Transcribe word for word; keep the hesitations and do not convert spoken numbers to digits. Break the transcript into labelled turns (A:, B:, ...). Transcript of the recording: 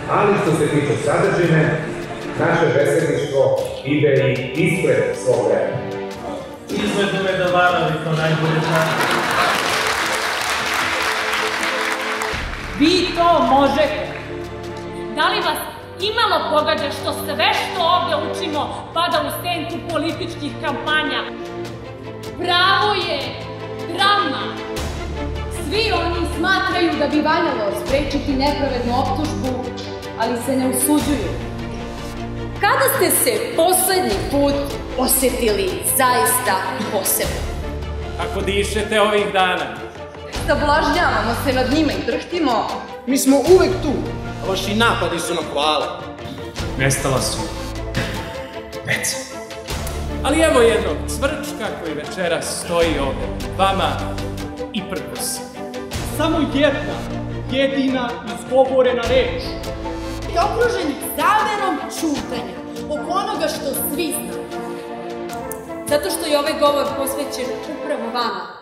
A: ali što se tiče sadržine, naše besedništvo ide i ispred svog vremena.
B: Izvedu me da Varavi to najbolje znate.
C: Vi to možete. Da li vas imalo pogađa što sve što ovde učimo pada u senku političkih kampanja? Pravo je drama.
D: Svi oni smatraju da bi valjalo sprečiti nepravednu optužbu, ali se ne usuđuju. Kada ste se poslednji put osetili zaista posebno?
E: Kako dišete ovih dana?
D: Sablažnjavamo se nad njima i drhtimo.
F: Mi smo uvek tu, a vaši napadi su nam hvale.
E: Nestala su deca. Ali evo jednog cvrčka koji večeras stoji ovde, vama i prkosi.
G: Samo jedna, jedina izgovorena reč.
D: I okruženi zaverom čutanja oko onoga što svi znaju. Zato što je ovaj govor posvećen upravo vama.